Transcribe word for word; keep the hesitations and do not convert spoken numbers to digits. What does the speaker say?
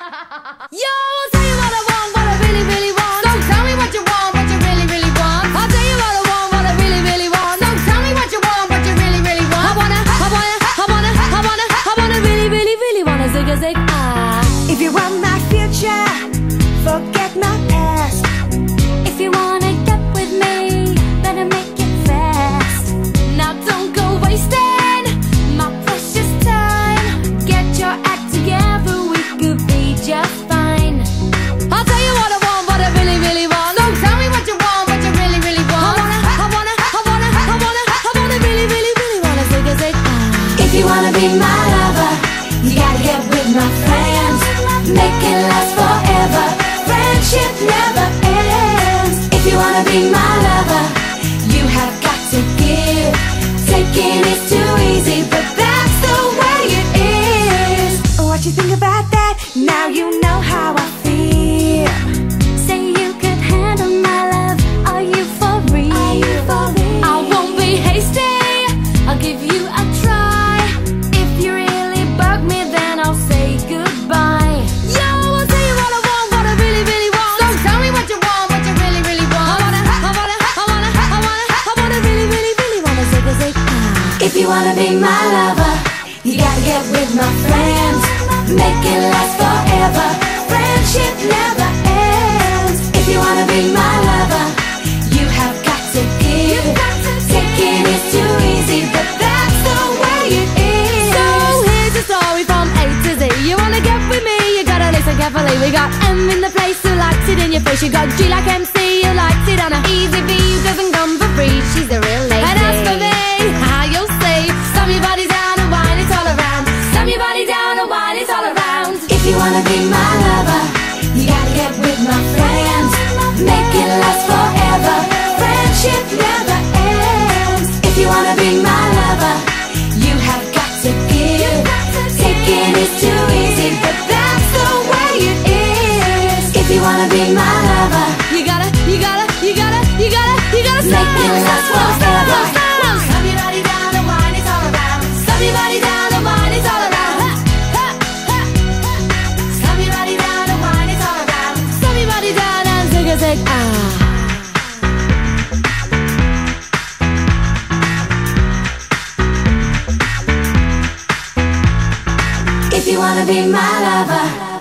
Yo, I'll tell you what I want, what I really, really want. So tell me what you want, what you really, really want. I'll tell you what I want, what I really, really want. So tell me what you want, what you really, really want. I wanna, I wanna, I wanna, I wanna, I wanna really, really, really wanna zig a zig ah. If you want my future, forget my past. If you wanna get with me, better make it fast. Now don't go wasting my precious time. Get your act together, we could be just fine. I'll tell you what I want, what I really, really want. So tell me what you want, what you really, really want. I wanna, I wanna, I wanna, I wanna, I wanna really, really, really wanna zig a zig ah. If you wanna be my lover, you gotta get with my friends. Make it last forever. Friendship never ends. If you wanna be my lover, you have got to give. Taking is too easy, but that's the way it is. What you think about that? Now you know how I feel. Say you could handle my love. Are you for real? Are you for real? I won't be hasty, I'll give you a try. If you really bug me, then I'll say goodbye. Yo, I'll tell you what I want, what I really, really want. So tell me what you want, what you really, really want. I wanna, I wanna, I wanna, I wanna, I wanna really, really, really wanna zig a zig ah. If you wanna be my lover, you gotta get with my friends. Make it last forever. Friendship never ends. If you wanna be my lover, you have got to give. Taking is too easy, but that's the way it is. So here's a story from A to Z. You wanna get with me, you gotta listen carefully. We got M in the place who likes it in your face. You got G like M C, who likes it on a easy V, who doesn't come for free. She's a real lady. And as for me, how you'll see, slam your body down and wine it all around. Slam your body down and wine it all around. If you wanna be my lover, you gotta get with my friends. Make it last forever. Friendship never ends. If you wanna be my lover, you have got to give. Taking is too easy, but that's the way it is. If you wanna be my lover, You gotta, you gotta, you gotta, you gotta, you gotta stop, make it last stop, stop, forever. stop. Slam your body down and wine it all around. Slam your body down and wine it all around. Ha, ha, ha, ha. Slam your body down and wine it all around. Slam your body down and zig a zig ah. If you wanna be my lover,